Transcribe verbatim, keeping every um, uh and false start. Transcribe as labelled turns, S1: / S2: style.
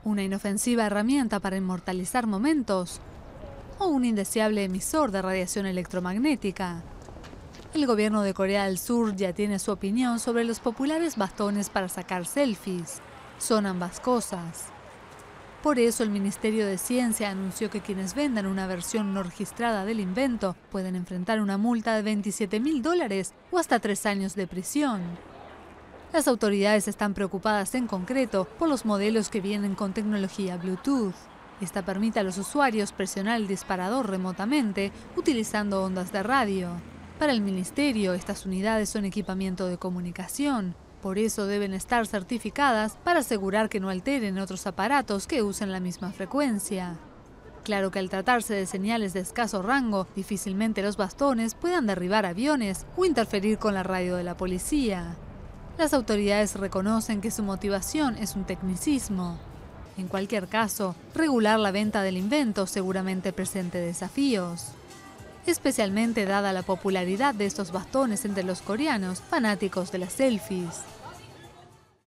S1: una inofensiva herramienta para inmortalizar momentos o un indeseable emisor de radiación electromagnética. El gobierno de Corea del Sur ya tiene su opinión sobre los populares bastones para sacar selfies. Son ambas cosas. Por eso el Ministerio de Ciencia anunció que quienes vendan una versión no registrada del invento pueden enfrentar una multa de veintisiete mil dólares o hasta tres años de prisión. Las autoridades están preocupadas en concreto por los modelos que vienen con tecnología Bluetooth. Esta permite a los usuarios presionar el disparador remotamente utilizando ondas de radio. Para el ministerio, estas unidades son equipamiento de comunicación. Por eso deben estar certificadas para asegurar que no alteren otros aparatos que usen la misma frecuencia. Claro que al tratarse de señales de escaso rango, difícilmente los bastones puedan derribar aviones o interferir con la radio de la policía. Las autoridades reconocen que su motivación es un tecnicismo. En cualquier caso, regular la venta del invento seguramente presente desafíos, especialmente dada la popularidad de estos bastones entre los coreanos fanáticos de las selfies.